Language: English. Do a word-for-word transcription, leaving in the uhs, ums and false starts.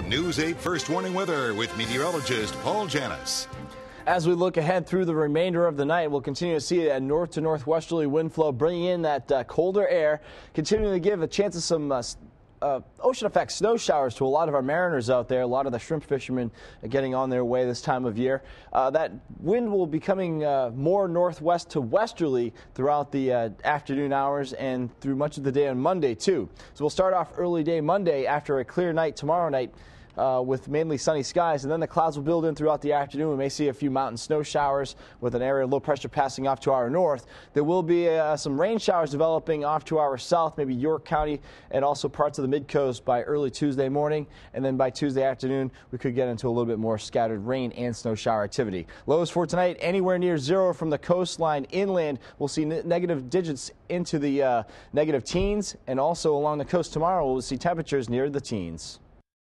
News eight First Warning Weather with meteorologist Paul Janus. As we look ahead through the remainder of the night, we'll continue to see a north to northwesterly wind flow bringing in that uh, colder air, continuing to give a chance of some uh, uh, ocean effect snow showers to a lot of our mariners out there. A lot of the shrimp fishermen are getting on their way this time of year. Uh, that wind will be coming uh, more northwest to westerly throughout the uh, afternoon hours and through much of the day on Monday too. So we'll start off early day Monday after a clear night tomorrow night. Uh, with mainly sunny skies, and then the clouds will build in throughout the afternoon. We may see a few mountain snow showers with an area of low pressure passing off to our north. There will be uh, some rain showers developing off to our south, maybe York County and also parts of the mid-coast by early Tuesday morning, and then by Tuesday afternoon we could get into a little bit more scattered rain and snow shower activity. Lows for tonight anywhere near zero from the coastline inland. We'll see ne negative digits into the uh, negative teens, and also along the coast tomorrow we'll see temperatures near the teens.